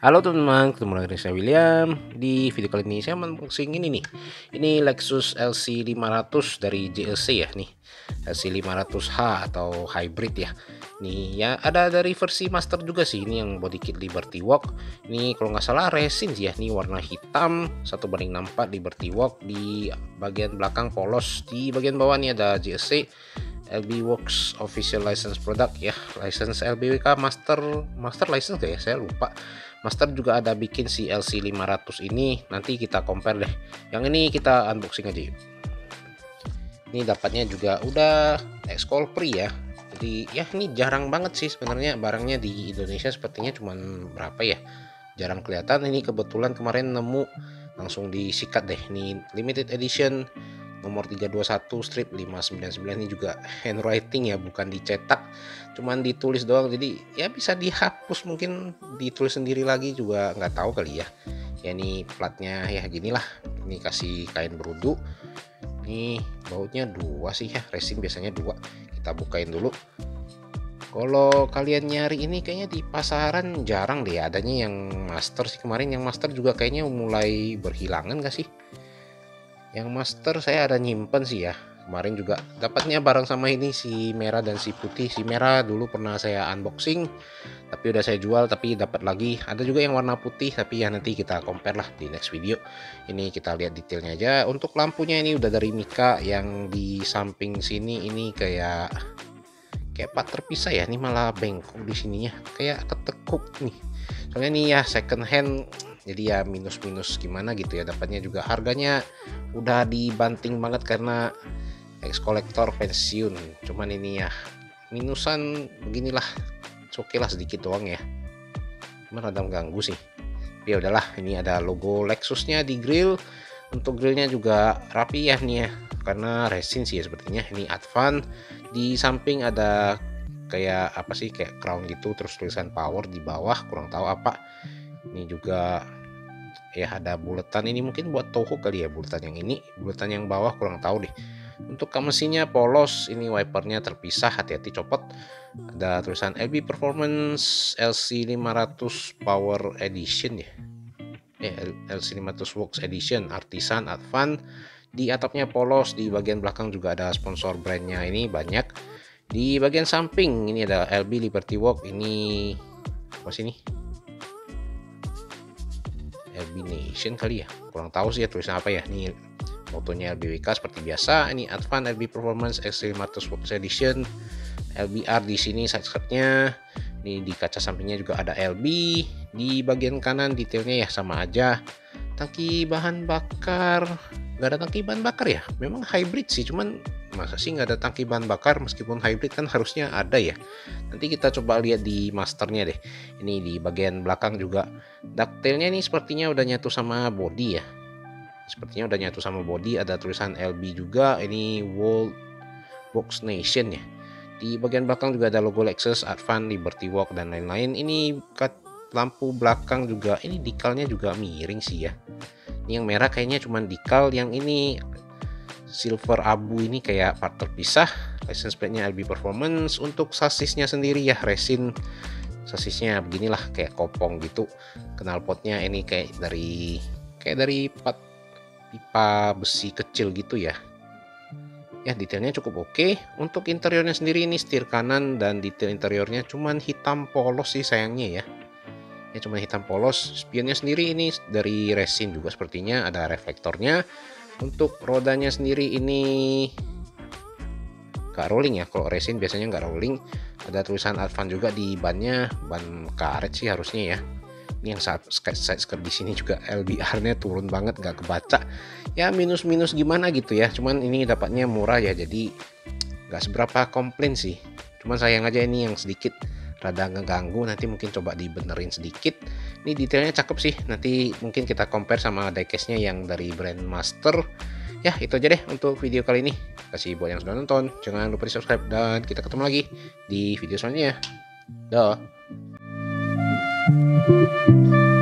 Halo teman-teman, ketemu lagi dengan saya William. Di video kali ini saya unboxing ini nih. Ini Lexus LC500 dari JLC ya nih. LC500H atau hybrid ya. Nih ya ada dari versi master juga sih. Ini yang body kit Liberty Walk. Ini kalau nggak salah resin sih ya. Ini warna hitam 1:64 Liberty Walk. Di bagian belakang polos. Di bagian bawah nih ada JLC LB Works Official License Product ya, license LBWK master license gak ya, saya lupa. Master juga ada bikin si LC500 ini, nanti kita compare deh. Yang ini kita unboxing aja yuk. Ini dapatnya juga udah Excall free ya. Jadi ya ini jarang banget sih sebenarnya barangnya di Indonesia, sepertinya cuman berapa ya, jarang kelihatan. Ini kebetulan kemarin nemu, langsung disikat deh. Ini limited edition nomor 321 strip 599. Ini juga handwriting ya, bukan dicetak, cuman ditulis doang, jadi ya bisa dihapus, mungkin ditulis sendiri lagi juga nggak tahu kali ya. Ya ini platnya ya ginilah, ini kasih kain berudu. Ini bautnya dua sih ya, resin biasanya dua. Kita bukain dulu. Kalau kalian nyari ini kayaknya di pasaran jarang deh adanya yang master sih. Kemarin yang master juga kayaknya mulai berhilangan gak sih? Yang master saya ada nyimpen sih ya. Kemarin juga dapatnya bareng sama ini, si merah dan si putih. Si merah dulu pernah saya unboxing tapi udah saya jual, tapi dapat lagi. Ada juga yang warna putih, tapi ya nanti kita compare lah di next video. Ini kita lihat detailnya aja. Untuk lampunya ini udah dari Mika. Yang di samping sini ini kayak part terpisah ya. Ini malah bengkok di sininya, kayak ketekuk nih. Soalnya ini ya second hand, jadi ya minus gimana gitu ya. Dapatnya juga harganya udah dibanting banget karena ex kolektor pensiun. Cuman ini ya minusan beginilah, oke lah sedikit doang ya, cuman rada mengganggu sih. Ya udahlah, ini ada logo Lexusnya di grill. Untuk grillnya juga rapi ya nih ya, karena resin sih ya sepertinya. Ini Advan. Di samping ada kayak apa sih, kayak crown gitu, terus tulisan power di bawah, kurang tahu apa. Ini juga ya ada buletan, ini mungkin buat Toho kali ya, buletan yang ini. Buletan yang bawah kurang tahu deh. Untuk kap mesinnya polos, ini wipernya terpisah, hati-hati copot. Ada tulisan LB Performance LC500 Power Edition ya, LC500 Works Edition Artisan Advan. Di atapnya polos, di bagian belakang juga ada sponsor brandnya ini banyak. Di bagian samping ini ada LB Liberty Walk. Ini apa sih ini, LB Nation kali ya, kurang tahu sih ya tulisan apa ya. Ini motonya LBWK seperti biasa. Ini Advan LB Performance X500 Works Edition, LBR di sini side skirtnya. Ini di kaca sampingnya juga ada LB. Di bagian kanan detailnya ya sama aja. Tangki bahan bakar nggak ada tangki bahan bakar ya, memang hybrid sih, cuman masa sih nggak ada tangki bahan bakar, meskipun hybrid kan harusnya ada ya. Nanti kita coba lihat di masternya deh. Ini di bagian belakang juga detailnya ini sepertinya udah nyatu sama body ya, sepertinya udah nyatu sama body. Ada tulisan LB juga, ini World Box Nation ya. Di bagian belakang juga ada logo Lexus, Advan, Liberty Walk dan lain-lain. Ini lampu belakang juga, ini dekalnya juga miring sih ya. Ini yang merah kayaknya cuman dekal, yang ini silver abu ini kayak part terpisah. License plate-nya LB Performance. Untuk sasisnya sendiri ya resin, sasisnya beginilah kayak kopong gitu. Knalpotnya ini kayak dari pipa besi kecil gitu ya. Ya detailnya cukup oke. Untuk interiornya sendiri ini setir kanan, dan detail interiornya cuman hitam polos sih sayangnya ya. Ya cuma hitam polos. Spionnya sendiri ini dari resin juga sepertinya, ada reflektornya. Untuk rodanya sendiri ini gak rolling ya, kalau resin biasanya nggak rolling. Ada tulisan Advan juga di bannya, ban karet sih harusnya ya. Ini yang side skirt di sini juga LBR-nya turun banget, nggak kebaca. Ya minus gimana gitu ya. Cuman ini dapatnya murah ya, jadi nggak seberapa komplain sih. Cuman sayang aja ini yang sedikit rada ngeganggu, nanti mungkin coba dibenerin sedikit. Ini detailnya cakep sih, nanti mungkin kita compare sama diecast-nya yang dari brand master. Ya itu aja deh untuk video kali ini. Kasih buat yang sudah nonton, jangan lupa di subscribe, dan kita ketemu lagi di video selanjutnya. Dah.